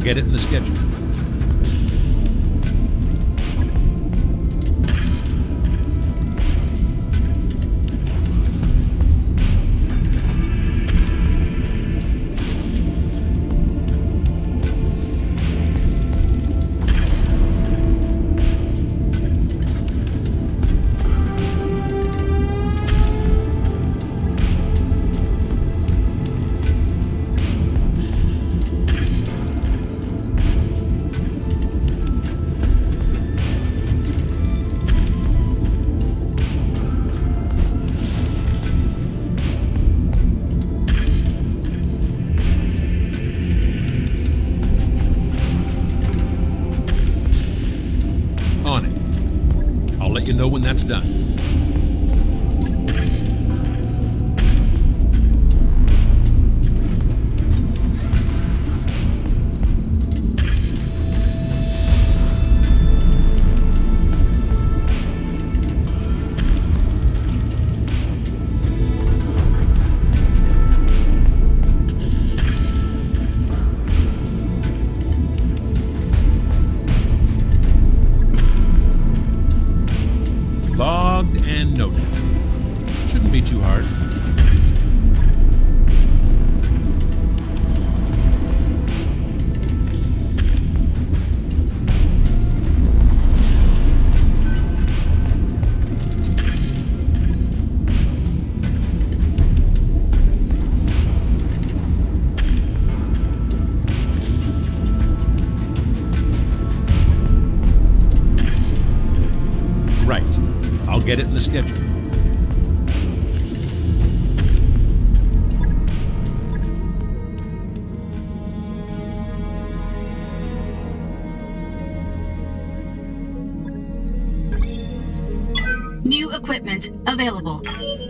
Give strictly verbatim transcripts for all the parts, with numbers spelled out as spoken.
get it in the schedule. On it. I'll let you know when that's done. Logged and noted. Shouldn't be too hard. Right. I'll get it in the schedule. New equipment available.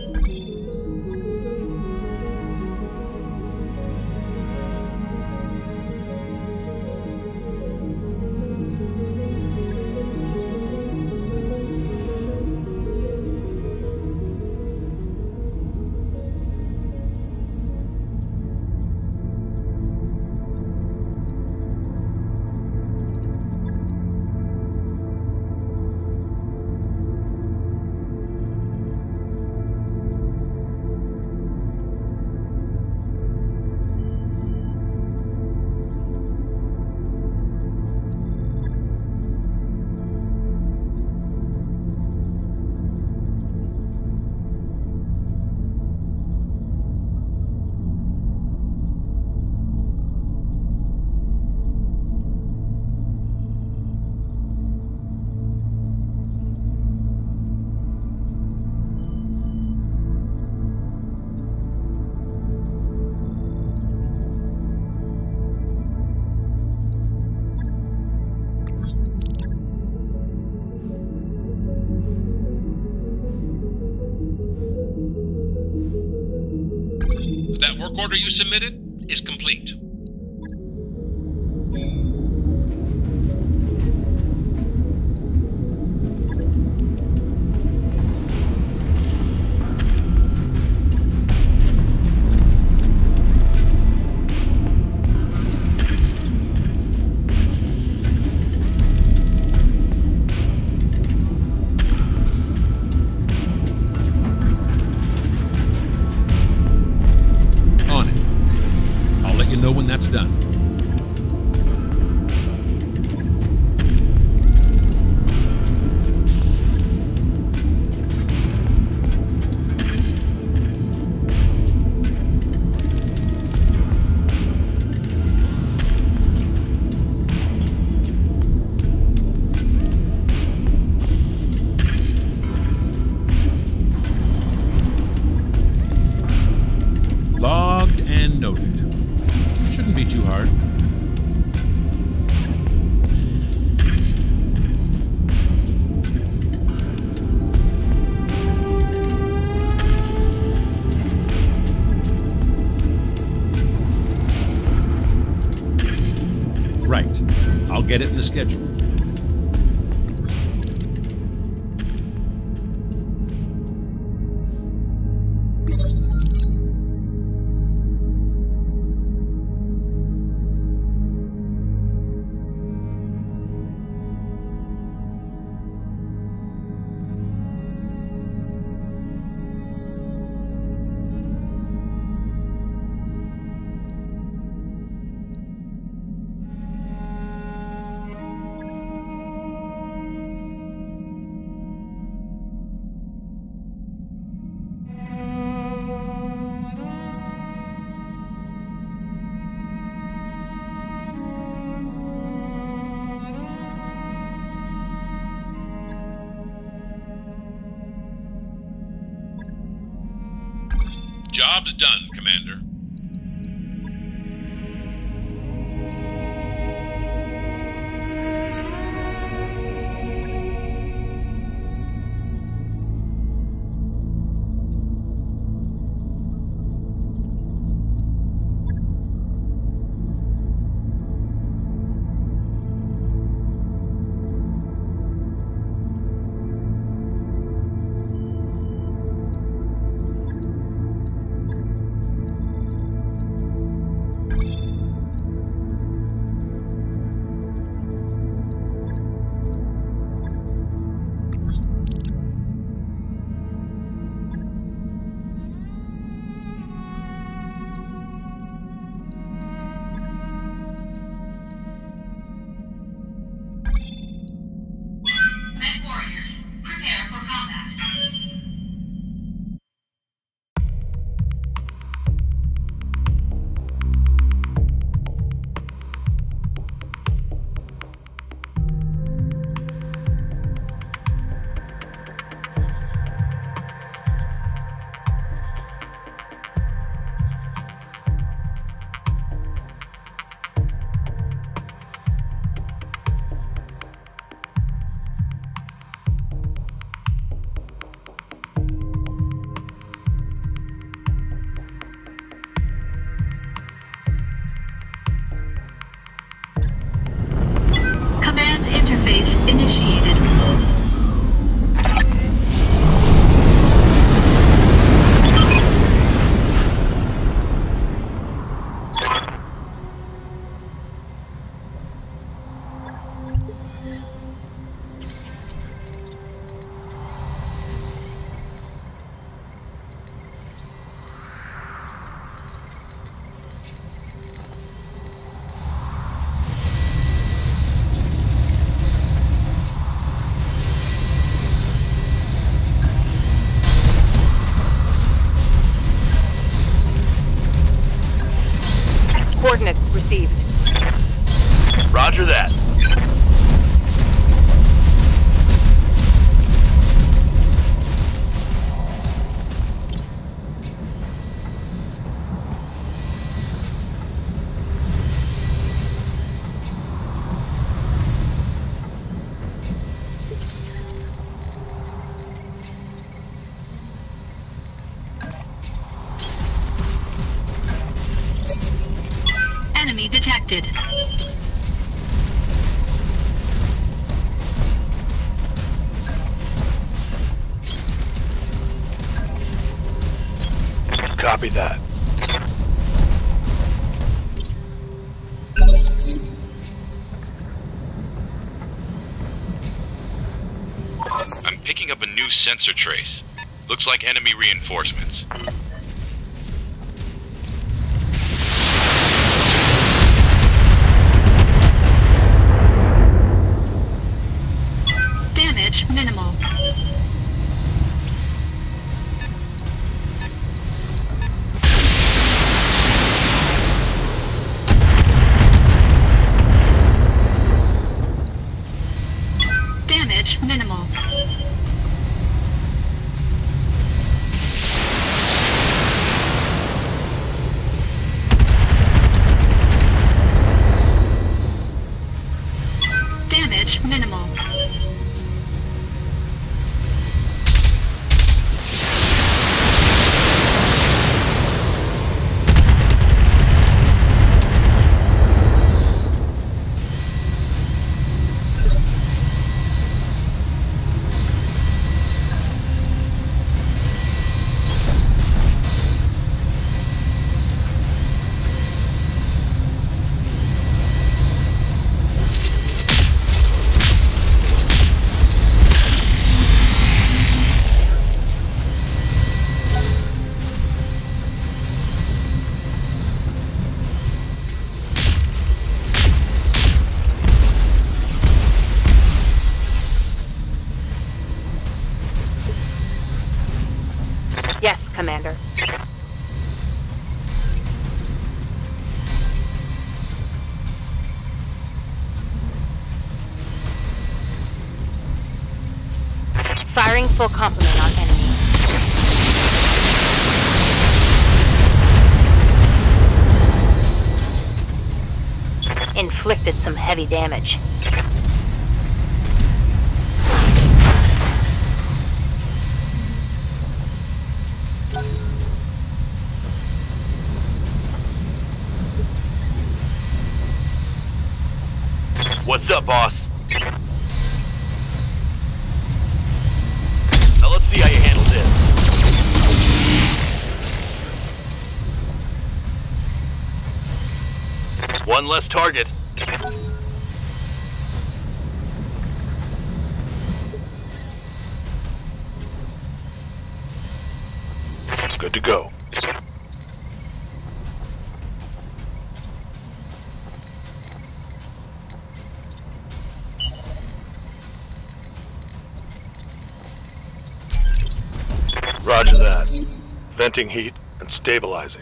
That work order you submitted is complete. On it. I'll let you know when that's done. Logged and noted. Shouldn't be too hard. Right. I'll get it in the schedule. Job's done, Commander. Command interface initiated. Coordinates received. Roger that. Enemy detected. Copy that. I'm picking up a new sensor trace. Looks like enemy reinforcements. Damage minimal. Damage minimal. Damage minimal. Yes, Commander. Firing full complement on enemy. Inflicted some heavy damage. What's up, boss? Now let's see how you handle this. One less target. Good to go. Roger that. Venting heat and stabilizing.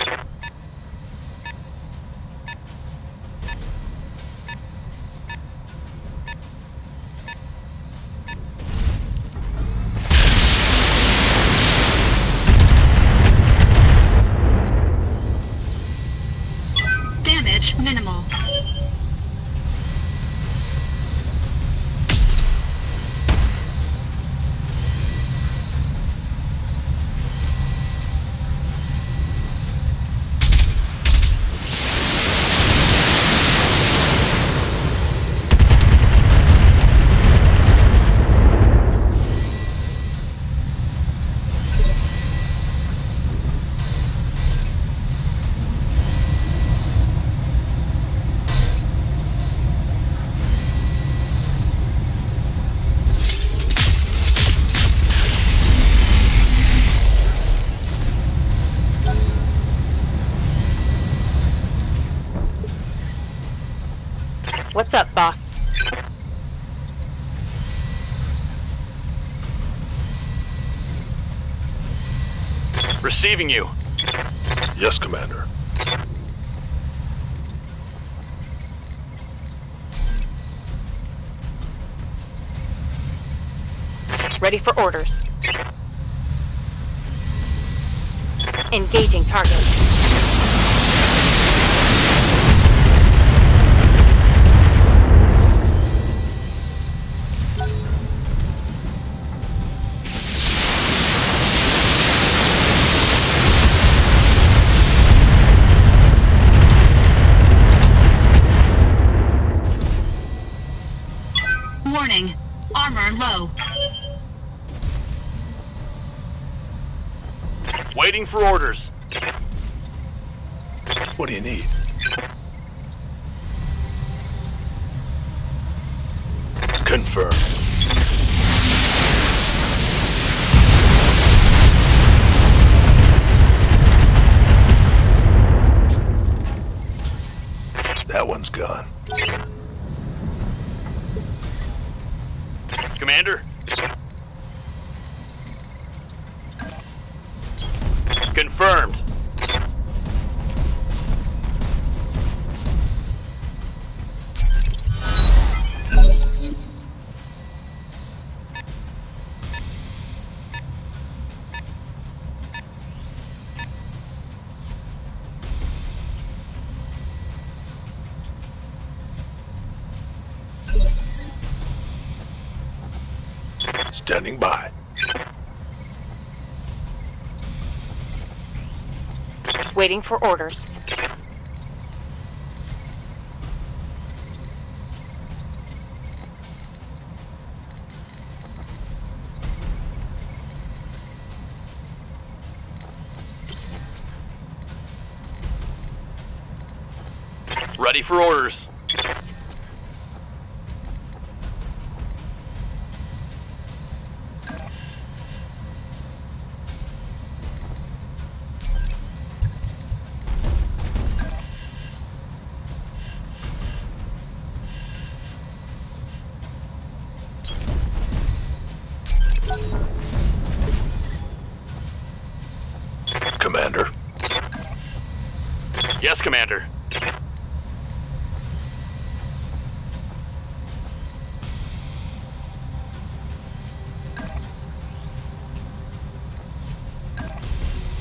Damage minimal. What's up, boss? Receiving you. Yes, Commander. Ready for orders. Engaging target. Warning. Armor low. Waiting for orders. What do you need? Confirmed. That one's gone. Commander? Confirmed. Standing by. Waiting for orders. Ready for orders. Commander. Yes, Commander.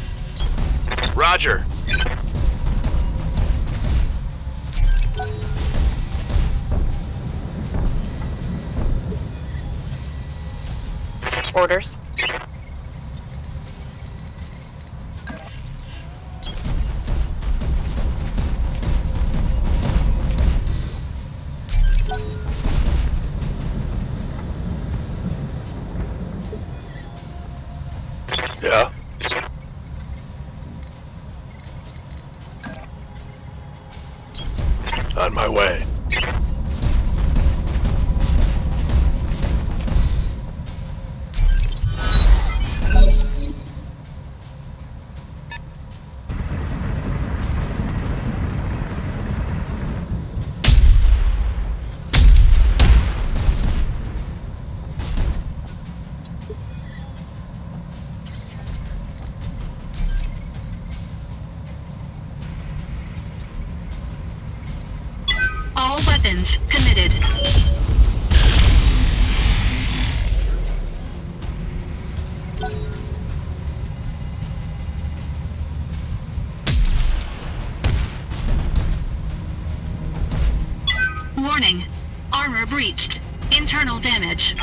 Roger. Orders. Yeah? On my way. All weapons committed. Warning. Armor breached. Internal damage.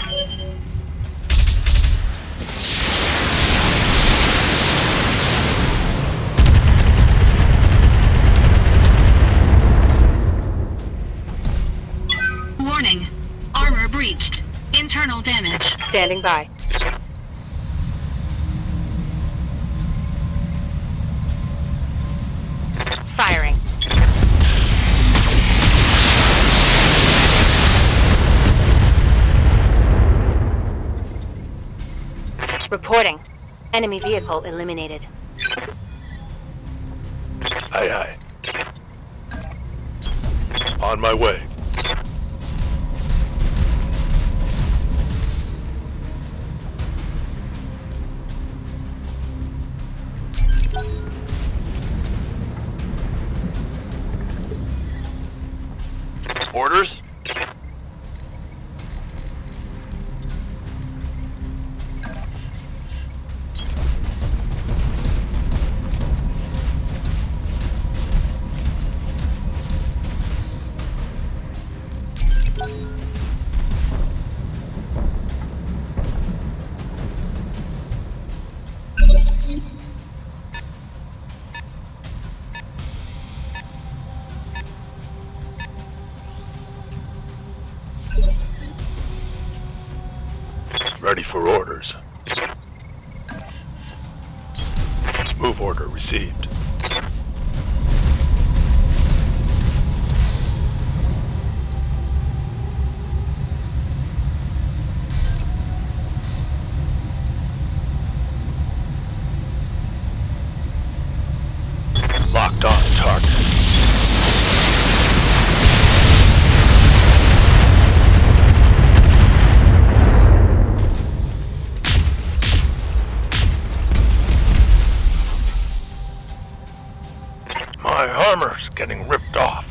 Warning. Armor breached. Internal damage. Standing by. Firing. Reporting. Enemy vehicle eliminated. Aye, aye. On my way. Orders? Ready for orders. Move order received. Locked on target. My armor's getting ripped off.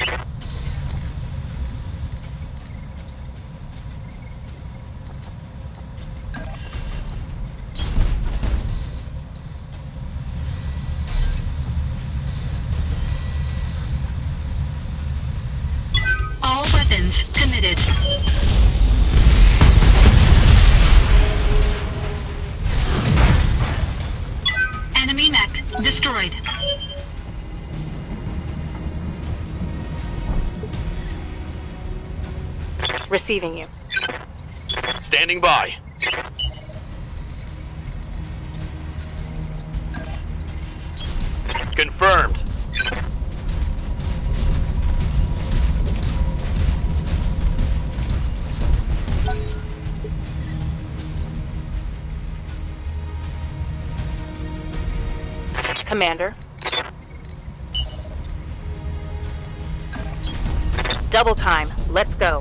All weapons committed. Enemy mech destroyed. Receiving you. Standing by. Confirmed. Commander. Double time. Let's go.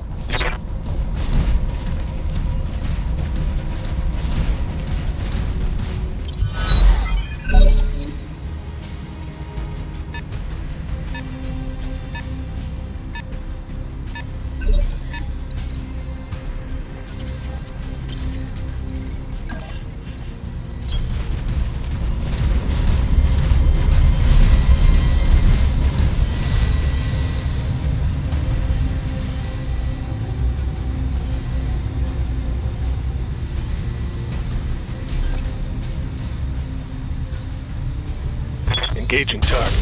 Engaging target.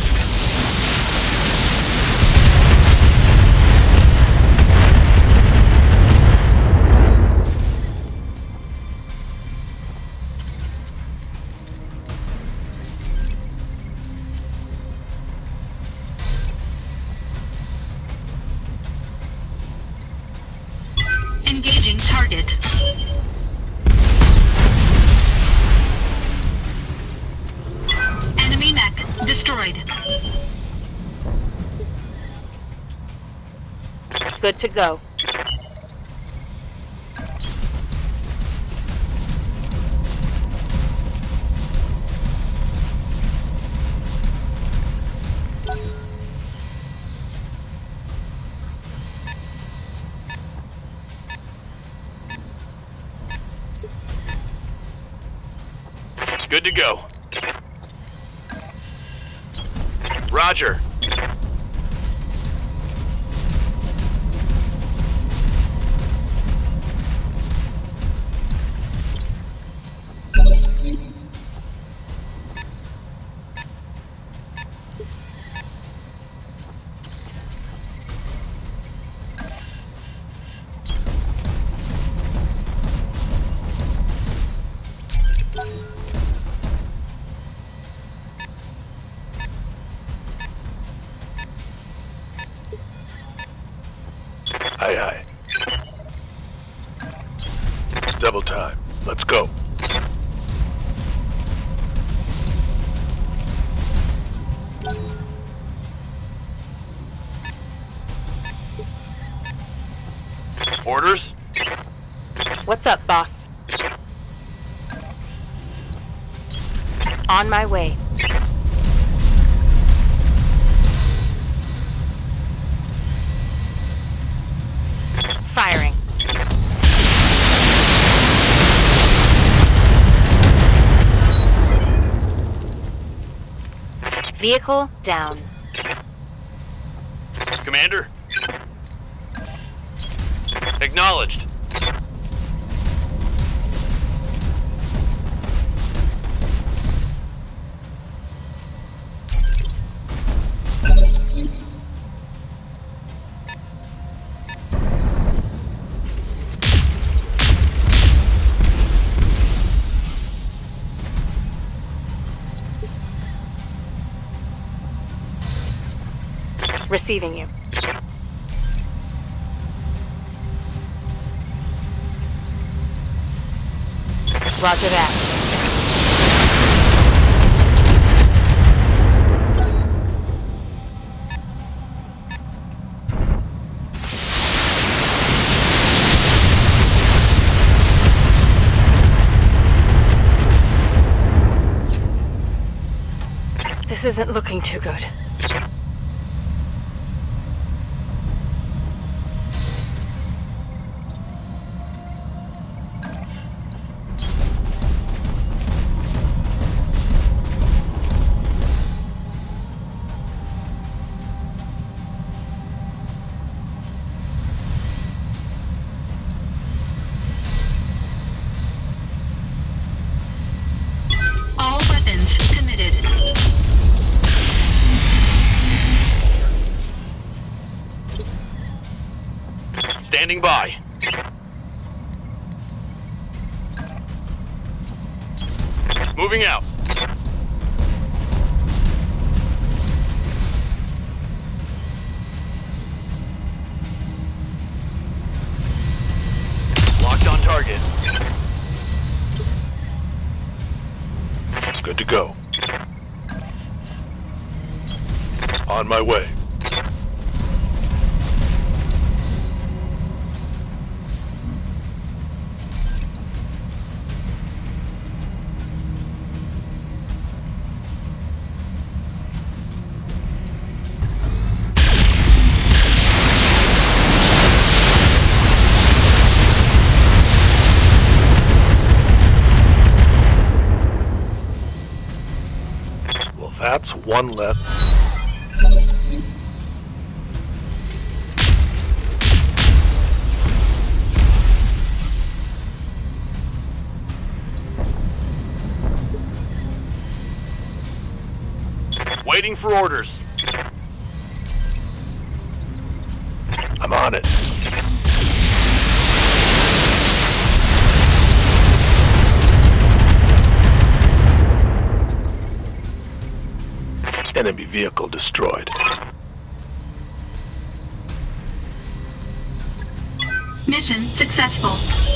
Engaging target. Enemy mech destroyed. Good to go. Good to go. Roger. Aye, aye. It's double time. Let's go. Orders? What's up, boss? On my way. Firing. Vehicle down. Commander? Acknowledged. Receiving you. Roger that. This isn't looking too good. All weapons committed. Standing by. Moving out. Locked on target. Good to go. On my way. Well, that's one less. Waiting for orders. I'm on it. Enemy vehicle destroyed. Mission successful.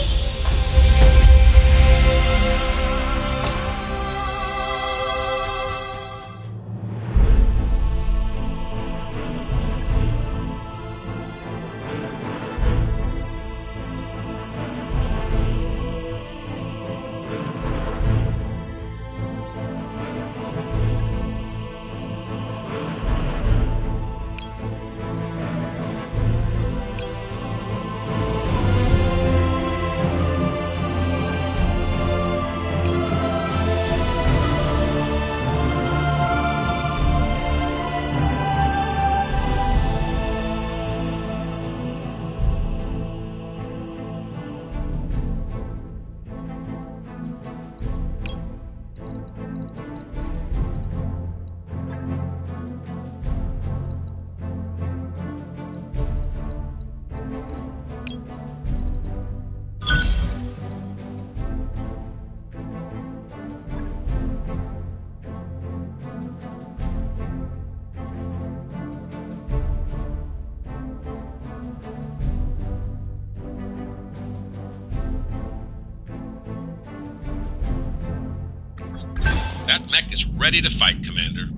That mech is ready to fight, Commander.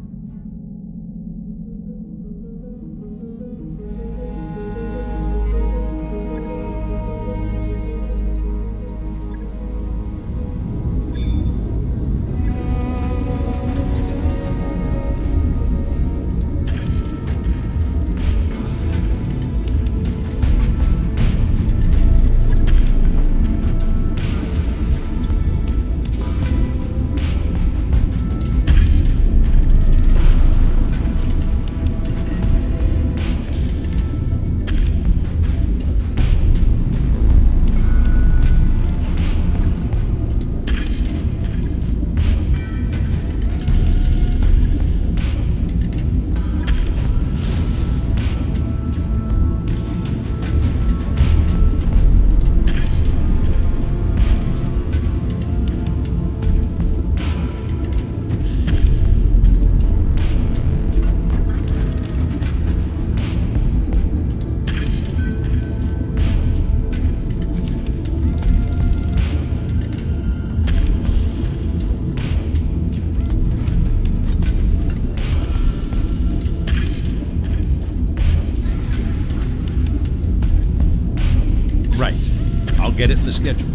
Get it in the schedule.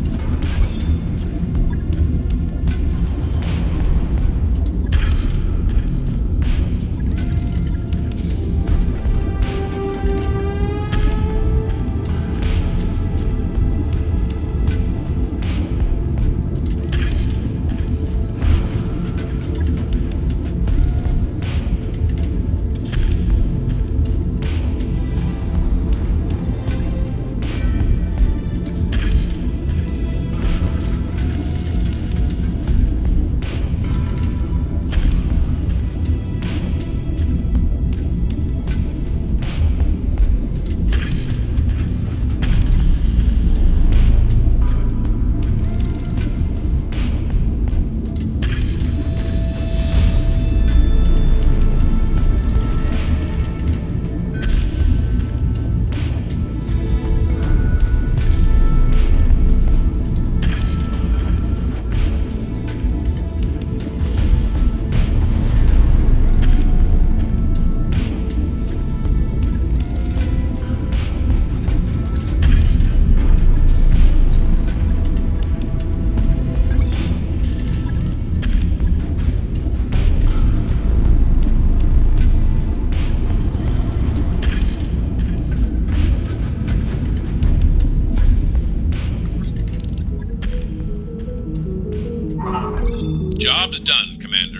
Job's done, Commander.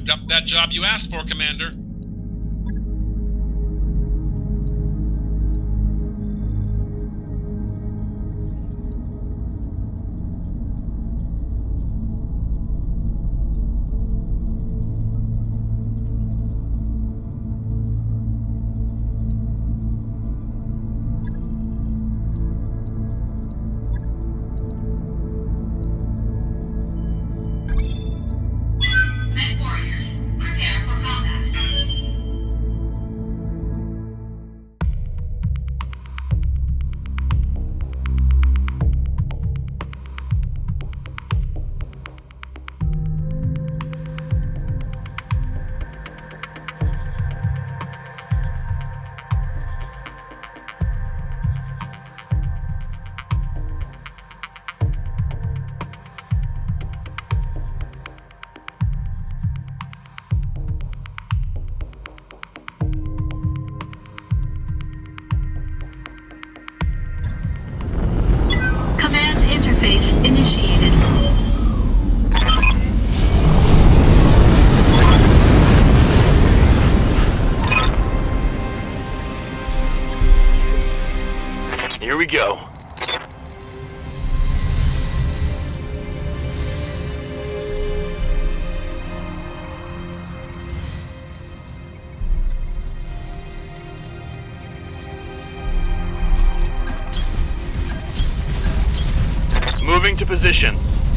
Wrapped up that job you asked for, Commander. Med warriors, prepare for combat. Command interface initiated. Here we go. Moving to position.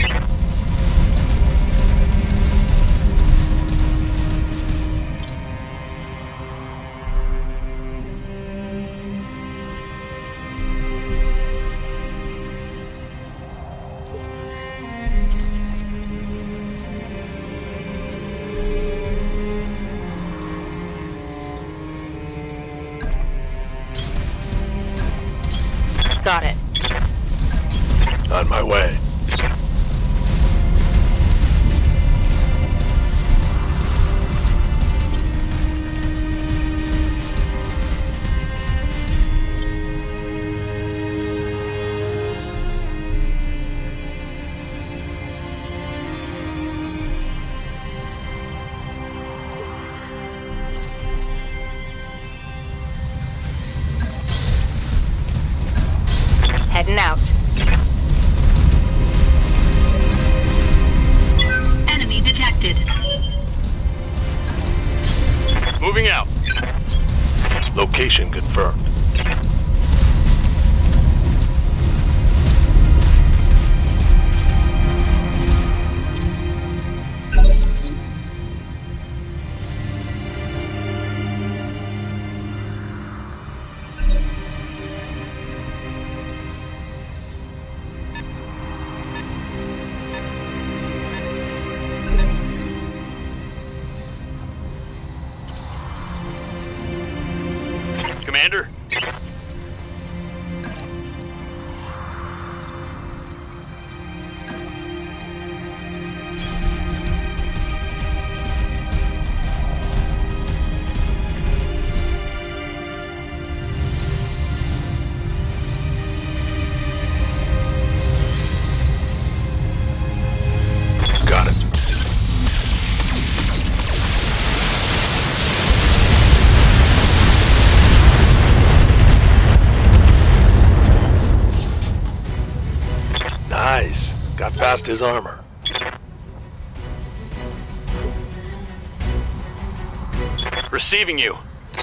Got it. On my way. Heading out. Enemy detected. Moving out. Location confirmed. Commander? Got it. Nice. Got past his armor. Receiving you.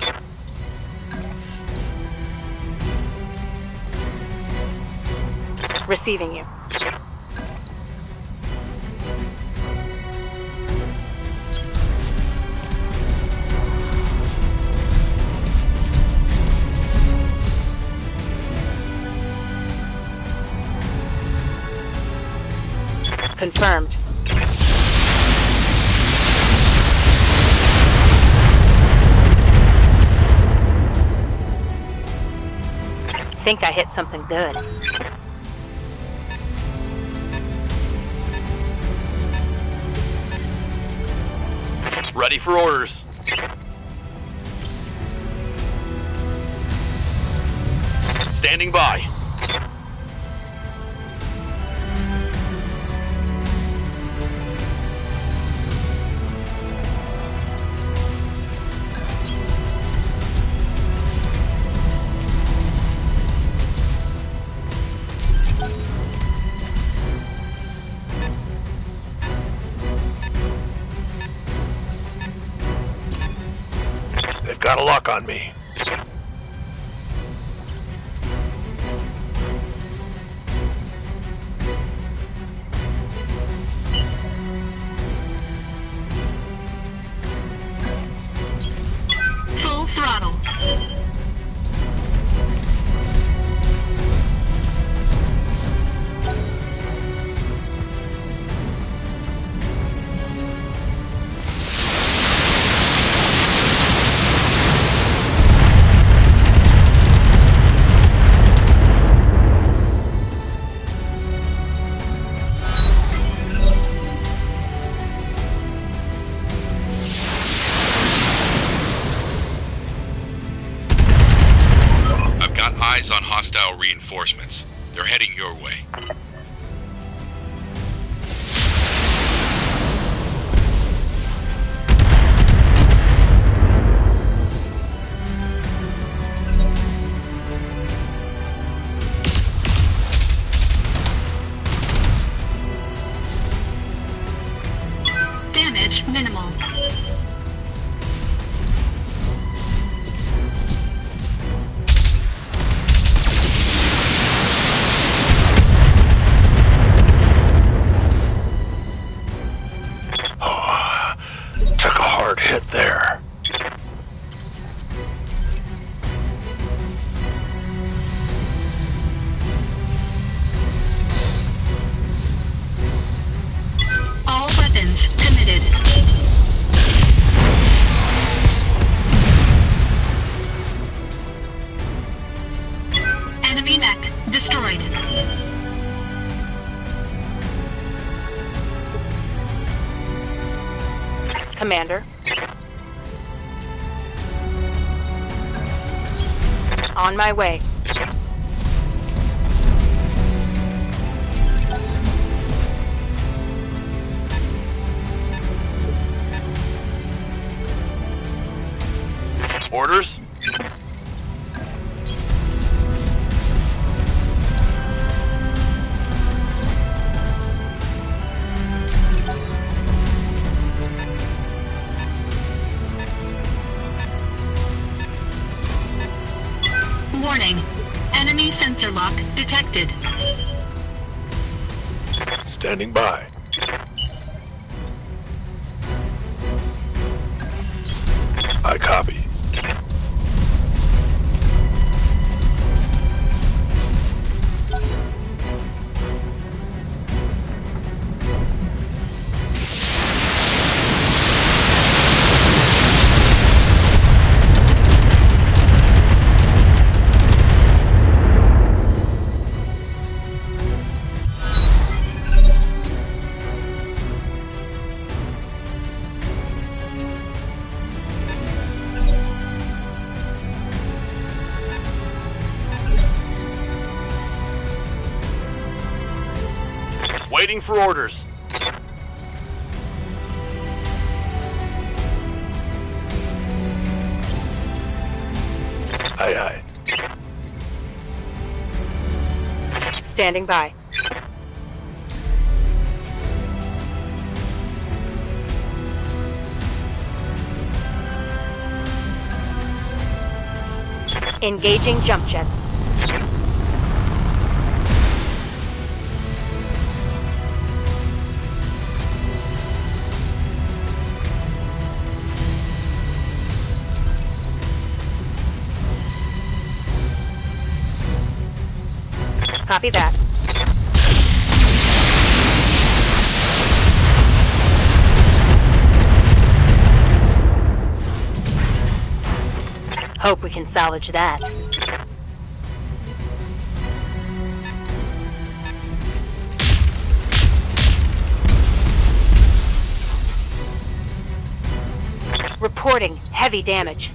Receiving you. Confirmed. Think I hit something good. Ready for orders. Standing by. got a lock on me. Full throttle. Eyes on hostile reinforcements. They're heading your way. Damage minimal. Took a hard hit there. All weapons committed. Enemy mech destroyed. Commander. On my way. Orders? Warning. Enemy sensor lock detected. Standing by. I copy. Waiting for orders. Aye, aye. Standing by. Engaging jump jets. Copy that. Hope we can salvage that. Reporting heavy damage.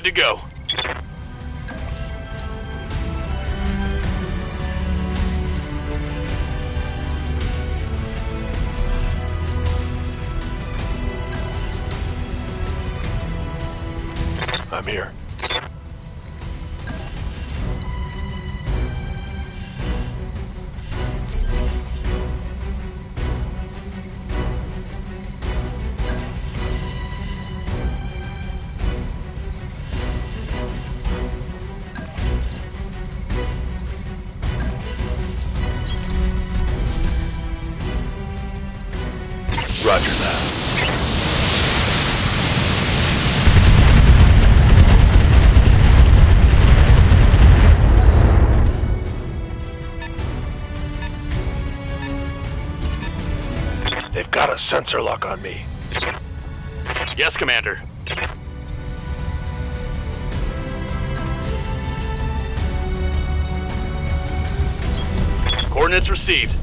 Good to go. I'm here. Roger that. They've got a sensor lock on me. Yes, Commander. Coordinates received.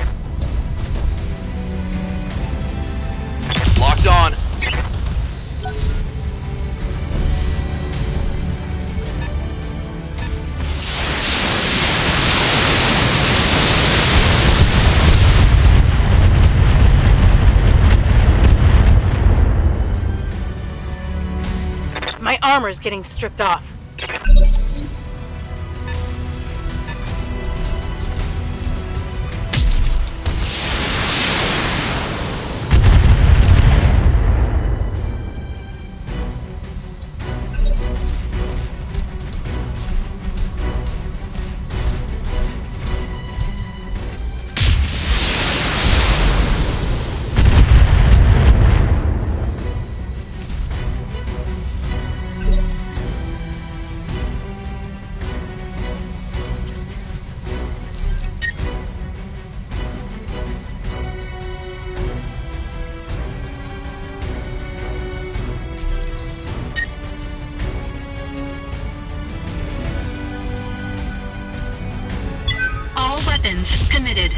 Locked on. My armor's getting stripped off. All weapons committed.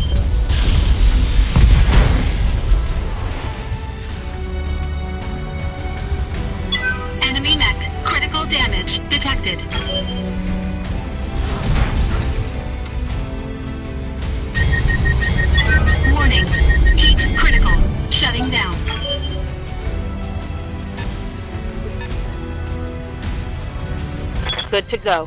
Enemy mech. Critical damage detected. Warning. Heat critical. Shutting down. Good to go.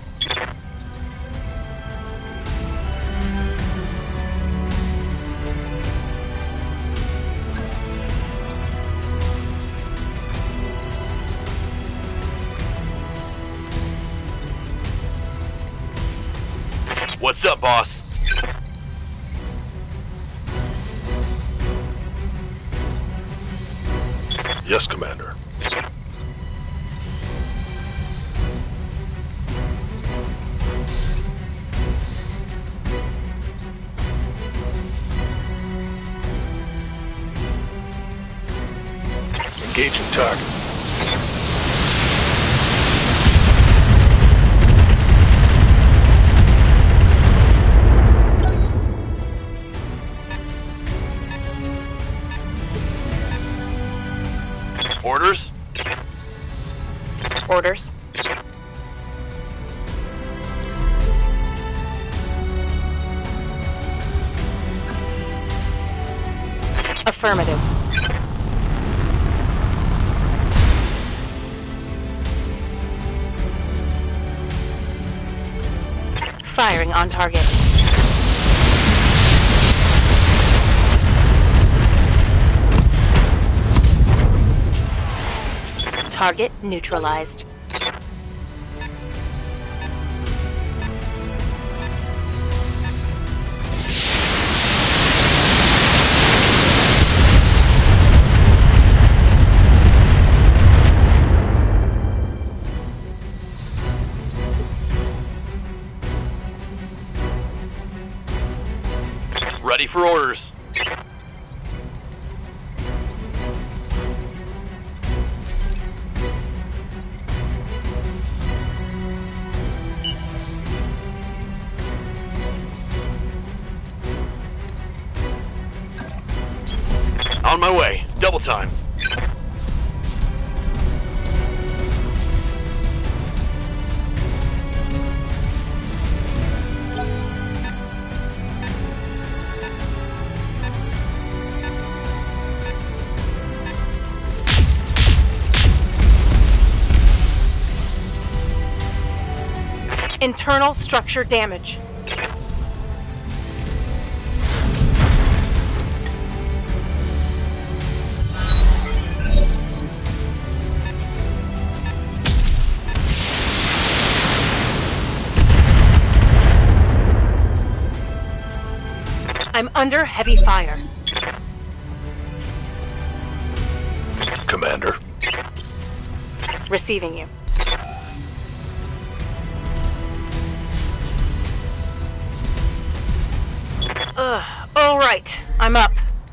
What's up, boss? Yes, Commander. Engaging target. Orders? Orders. Affirmative. Firing on target. Target neutralized. Ready for orders. On my way. Double time. Internal structure damage. I'm under heavy fire. Commander. Receiving you. Ugh, all right, I'm up.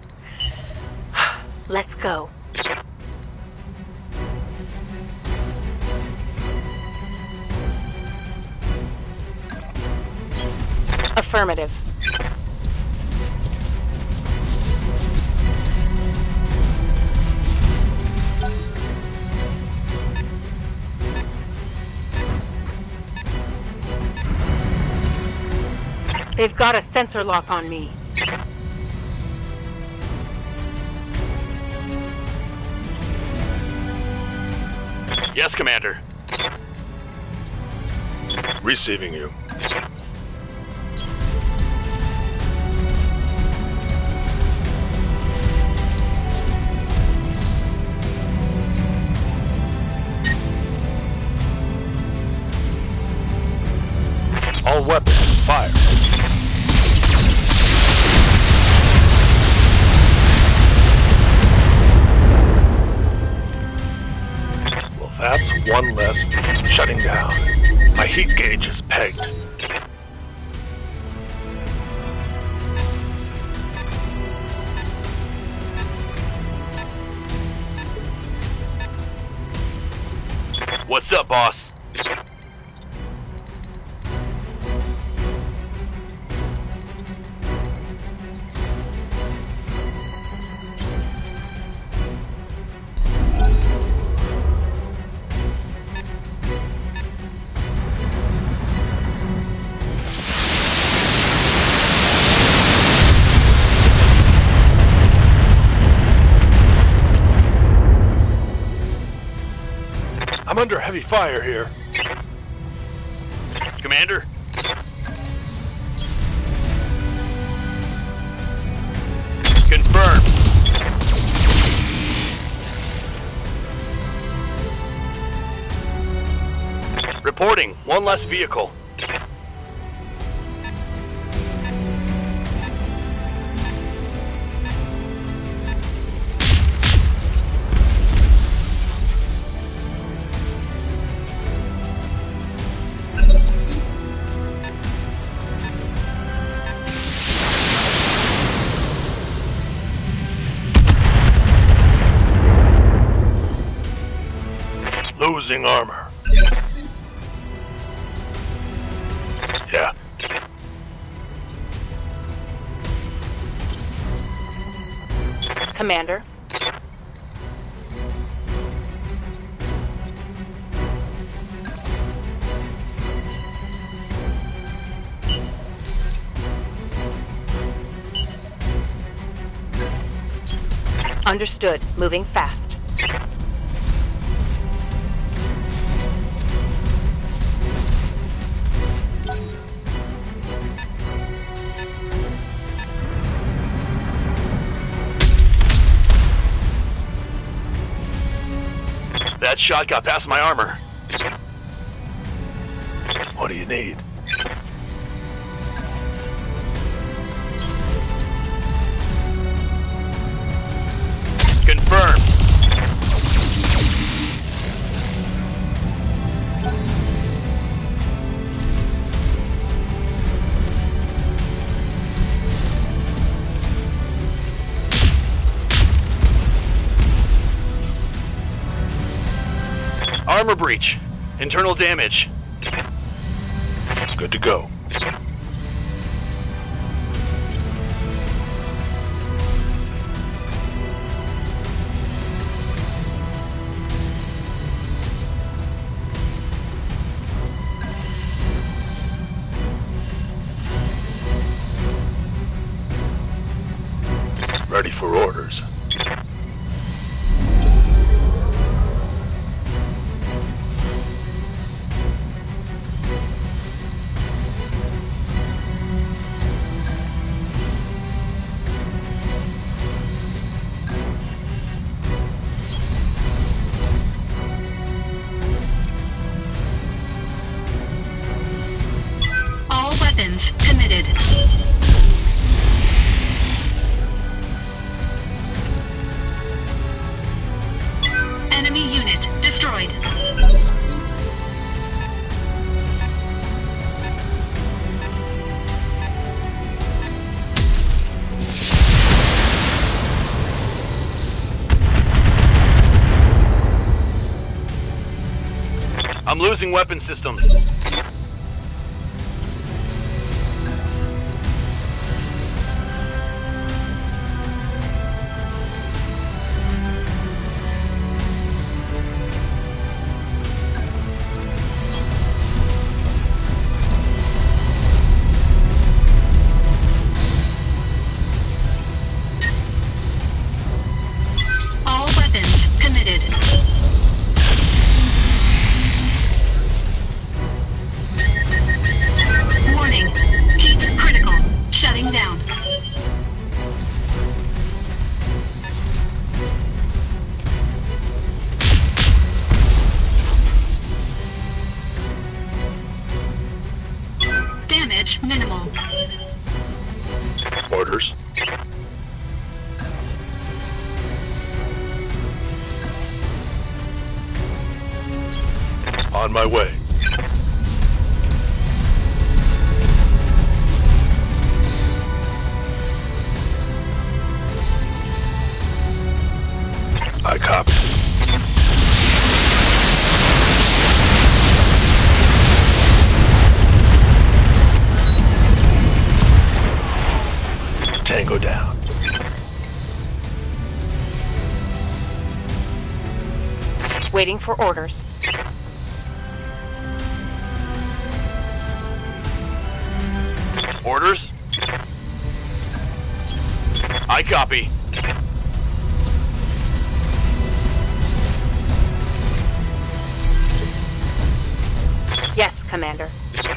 Let's go. Affirmative. They've got a sensor lock on me. Yes, Commander. Receiving you. All weapons, fire. Well, that's one less shutting down. My heat gauge is pegged. What's up, boss? I'm under heavy fire here. Commander? Confirmed. Reporting, one less vehicle. Losing armor. Yeah. Commander. Understood. Moving fast. That shot got past my armor. What do you need? Confirmed. Armor breach. Internal damage. Good to go. Ready for orders. weapons committed. Enemy unit destroyed. I'm losing weapon systems. All weapons committed. Warning. Heat critical. Shutting down. Damage minimal. Orders. On my way. I copy. Tango down. Waiting for orders. Orders? I copy. Yes, Commander.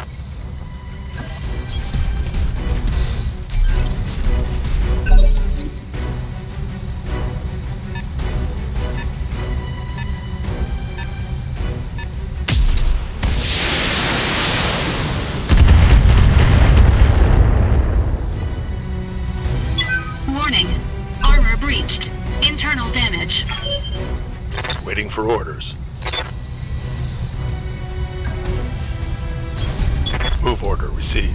Warning. Armor breached. Internal damage. Waiting for orders. Move order received.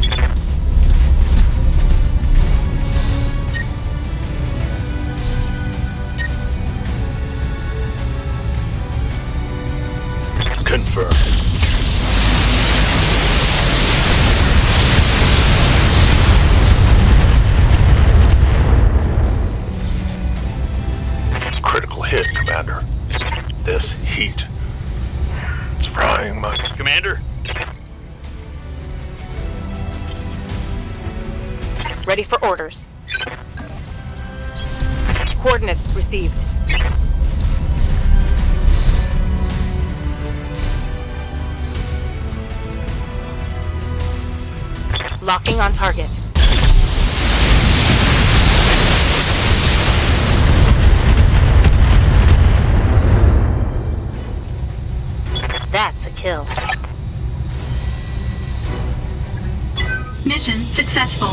Confirmed. Critical hit, Commander. This heat. It's frying my... Commander? Ready for orders. Coordinates received. Locking on target. That's a kill. Mission successful.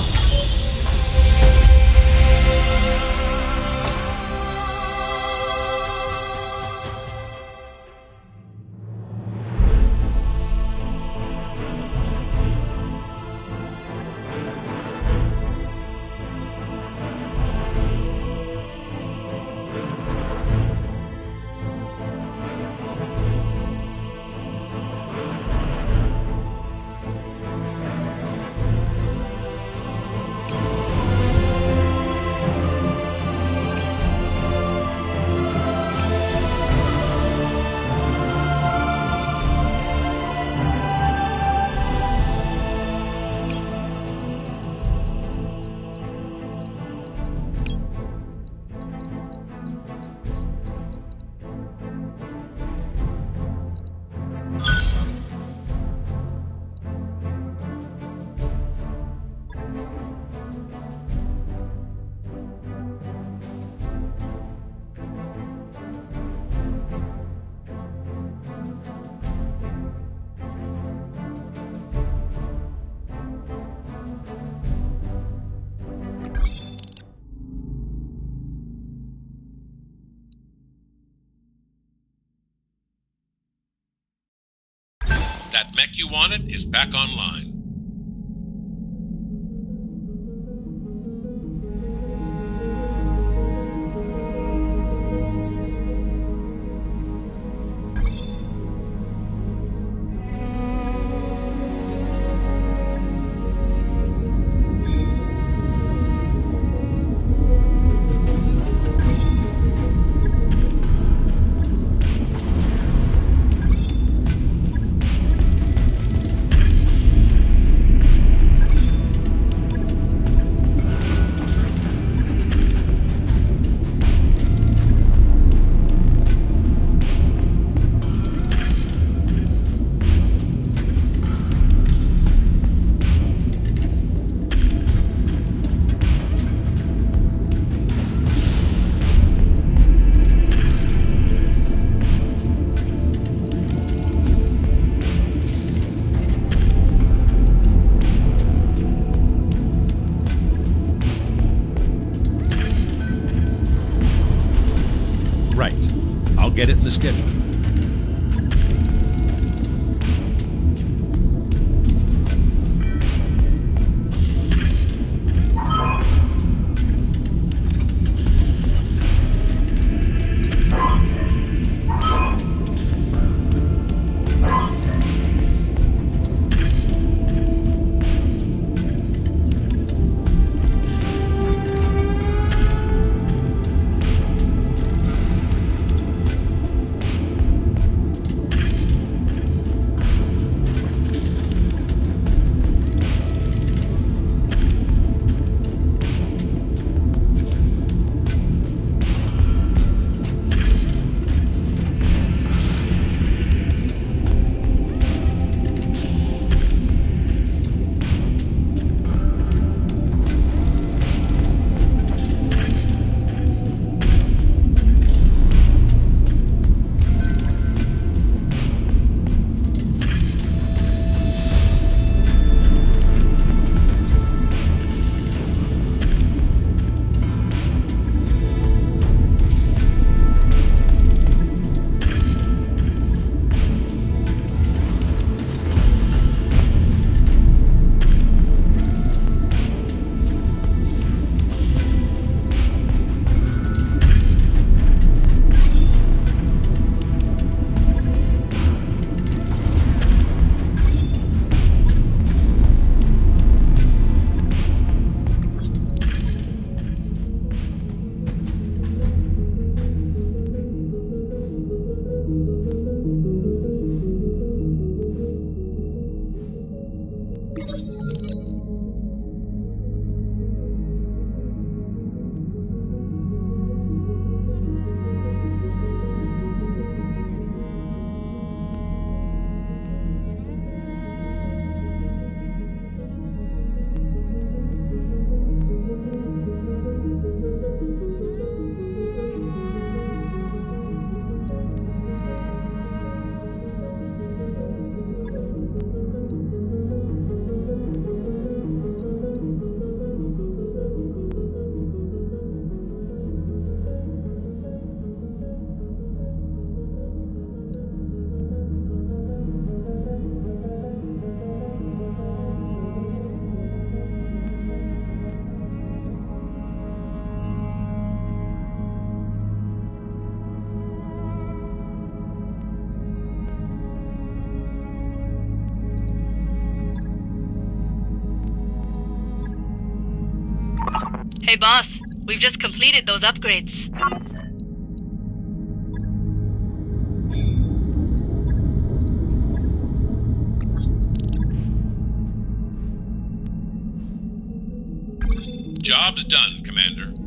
That mech you wanted is back online. Right. I'll get it in the schedule. Hey boss, we've just completed those upgrades. Job's done, Commander.